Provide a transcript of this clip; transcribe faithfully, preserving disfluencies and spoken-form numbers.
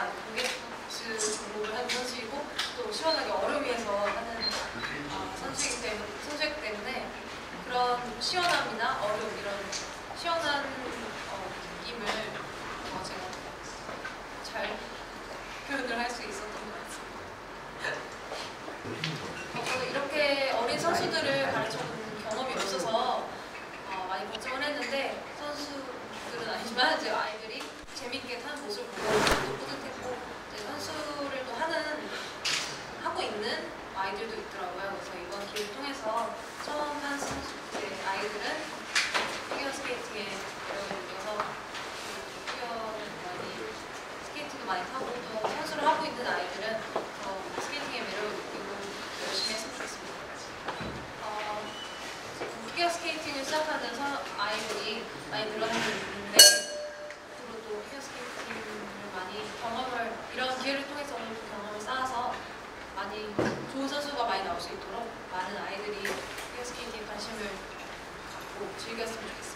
아니라 공개스 종목을 하는 선수이고 또 시원하게 얼음 위에서 하는 어, 선수이기 때문에, 선수이기 때문에 그런 시원함이나 얼음 이런 시원한 어, 느낌을 어, 제가 잘 표현을 할 수 있었던 것 같습니다. 어, 저는 이렇게 어린 선수들을 가르쳐본 경험이 없어서 어, 많이 걱정을 했는데 선수들은 아니지만 이제 아이들이 재밌게 타는 모습을 보고 또 뿌듯했고 이제 선수를 또 하는 하고 있는 아이들도 있더라고요. 그래서 이번 기회를 통해서 처음 한 선수 이제 아이들은 피겨 스케이팅에 매력을 느껴서 피겨를 많이 스케이팅도 많이 타고 또 선수를 하고 있는 아이들은 더 스케이팅에 매력을 느끼고 열심히 했으면 좋겠습니다. 어, 피겨 스케이팅을 시작하는 서, 아이들이 많이 늘어나고 있는데 앞으로 또 피겨 스케이팅을 많이 경험을 이런 기회를 통해서 경험을 쌓아서 많이 좋은 선수가 많이 나올 수 있도록 많은 아이들이 피겨 스케이팅에 관심을 갖고 즐겼으면 좋겠습니다.